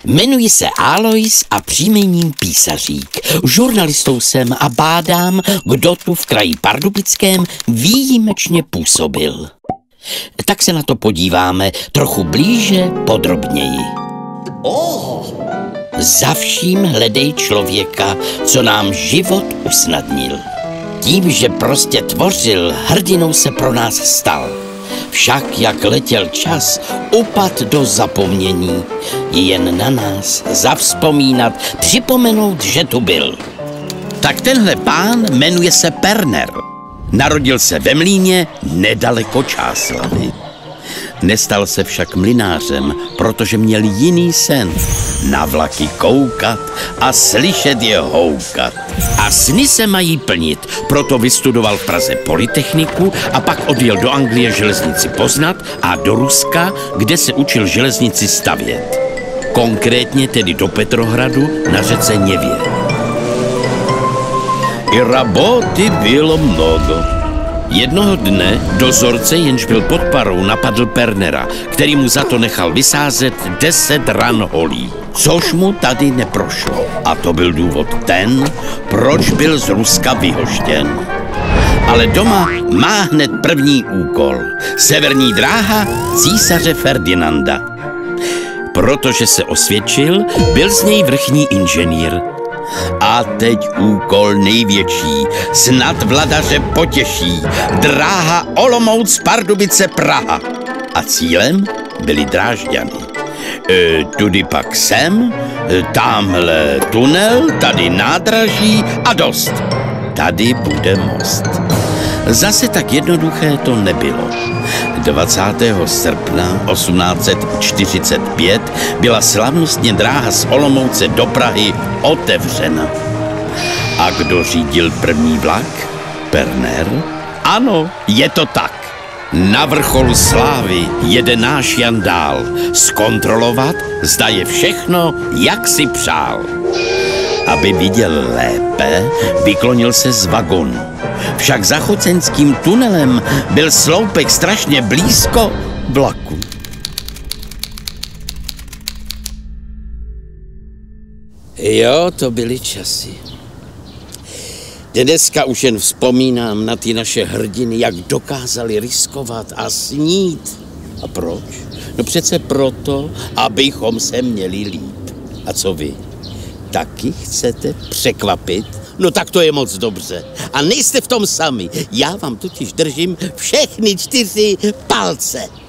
Jmenuji se Alois a příjmením Písařík. Žurnalistou jsem a bádám, kdo tu v kraji Pardubickém výjimečně působil. Tak se na to podíváme trochu blíže, podrobněji. Za vším hledej člověka, co nám život usnadnil. Tím, že prostě tvořil, hrdinou se pro nás stal. Však jak letěl čas, upad do zapomnění. Je jen na nás zavzpomínat, připomenout, že tu byl. Tak tenhle pán jmenuje se Perner. Narodil se ve Mlýně nedaleko Čáslavy. Nestal se však mlynářem, protože měl jiný sen. Na vlaky koukat a slyšet je houkat. A sny se mají plnit, proto vystudoval v Praze Polytechniku a pak odjel do Anglie železnici poznat a do Ruska, kde se učil železnici stavět. Konkrétně tedy do Petrohradu na řece Něvě. I roboty bylo mnoho. Jednoho dne dozorce, jenž byl pod parou, napadl Pernera, který mu za to nechal vysázet 10 ran holí, což mu tady neprošlo. A to byl důvod ten, proč byl z Ruska vyhoštěn. Ale doma má hned první úkol. Severní dráha císaře Ferdinanda. Protože se osvědčil, byl z něj vrchní inženýr. A teď úkol největší, snad vladaře potěší, dráha Olomouc, Pardubice, Praha. A cílem byly Drážďany. Tudy pak sem, tamhle tunel, tady nádraží a dost. Tady bude most. Zase tak jednoduché to nebylo. 20. srpna 1845 byla slavnostně dráha z Olomouce do Prahy otevřena. A kdo řídil první vlak? Perner? Ano, je to tak. Na vrcholu slávy jede náš Jan dál. Zkontrolovat, zda je všechno, jak si přál. Aby viděl lépe, vyklonil se z vagonu. Však za choceňským tunelem byl sloupek strašně blízko vlaku. Jo, to byly časy. Dneska už jen vzpomínám na ty naše hrdiny, jak dokázali riskovat a snít. A proč? No přece proto, abychom se měli líp. A co vy? Taky chcete překvapit? No tak to je moc dobře. A nejste v tom sami. Já vám totiž držím všechny 4 palce.